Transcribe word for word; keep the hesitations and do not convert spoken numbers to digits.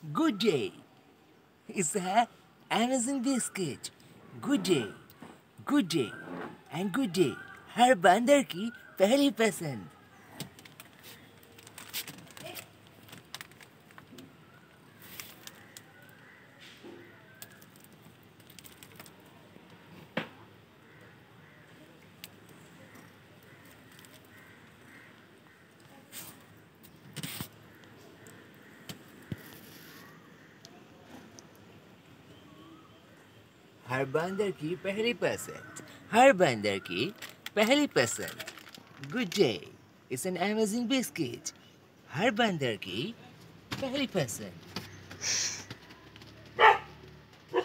Good day. It's an amazing biscuit. Good day, good day and good day. हर बंदर की पहली पसंद. हर बंदर की पहली पसंद. हर बंदर की पहली पसंद. Good day. It's an amazing biscuit. हर बंदर की पहली पसंद.